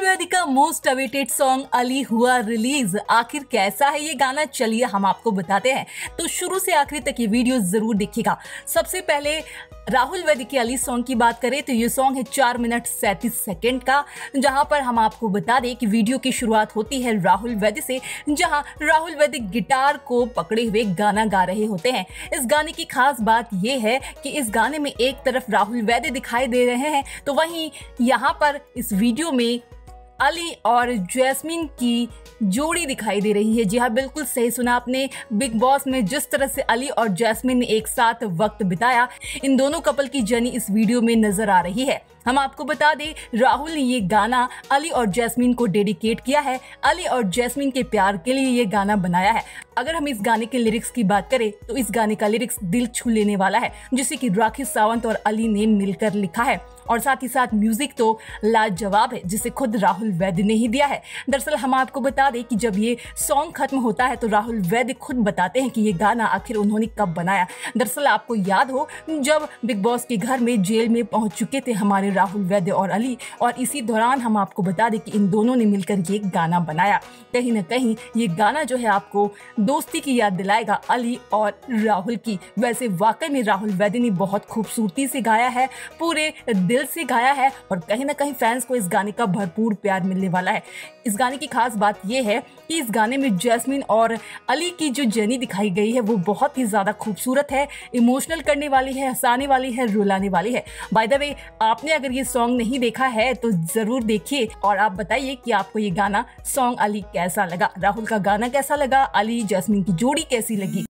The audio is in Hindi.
वैदी का मोस्ट अवेटेड सॉन्ग अली हुआ रिलीज। आखिर कैसा है ये गाना, चलिए हम आपको बताते हैं। तो शुरू से आखिरी तक ये वीडियो जरूर देखिएगा। सबसे पहले राहुल वैदी के अली सॉन्ग की बात करें तो ये सॉन्ग है 4 मिनट 37 सेकेंड का, जहां पर हम आपको बता दें कि वीडियो की शुरुआत होती है राहुल वैदी से, जहां राहुल वैदी गिटार को पकड़े हुए गाना गा रहे होते हैं। इस गाने की खास बात यह है कि इस गाने में एक तरफ राहुल वैदी दिखाई दे रहे हैं तो वहीं यहाँ पर इस वीडियो में अली और जैस्मीन की जोड़ी दिखाई दे रही है। जी हाँ, बिल्कुल सही सुना आपने। बिग बॉस में जिस तरह से अली और जैस्मीन ने एक साथ वक्त बिताया, इन दोनों कपल की जर्नी इस वीडियो में नजर आ रही है। हम आपको बता दें, राहुल ने ये गाना अली और जैस्मीन को डेडिकेट किया है। अली और जैस्मीन के प्यार के लिए ये गाना बनाया है। अगर हम इस गाने के लिरिक्स की बात करें तो इस गाने का लिरिक्स दिल छू लेने वाला है, जिसे कि राखी सावंत और अली ने मिलकर लिखा है। और साथ ही साथ म्यूजिक तो लाजवाब है, जिसे खुद राहुल वैद्य ने ही दिया है। दरअसल हम आपको बता दें कि जब ये सॉन्ग खत्म होता है तो राहुल वैद्य खुद बताते हैं कि ये गाना आखिर उन्होंने कब बनाया। दरअसल आपको याद हो, जब बिग बॉस के घर में जेल में पहुंच चुके थे हमारे राहुल वैद्य और अली, और इसी दौरान हम आपको बता दें कि इन दोनों ने मिलकर ये गाना बनाया। कहीं ना कहीं ये गाना जो है आपको दोस्ती की याद दिलाएगा, अली और राहुल की। वैसे वाकई में राहुल वैद्य ने बहुत खूबसूरती से गाया है, पूरे दिल से गाया है, और कहीं ना कहीं फैंस को इस गाने का भरपूर प्यार मिलने वाला है। इस गाने की खास बात यह है कि इस गाने में जैस्मीन और अली की जो जर्नी दिखाई गई है वो बहुत ही ज्यादा खूबसूरत है, इमोशनल करने वाली है, हंसाने वाली है, रुलाने वाली है। बाय द वे, आपने अगर ये सॉन्ग नहीं देखा है तो जरूर देखिए और आप बताइए कि आपको ये गाना सॉन्ग अली कैसा लगा, राहुल का गाना कैसा लगा, अली जैस्मीन की जोड़ी कैसी लगी।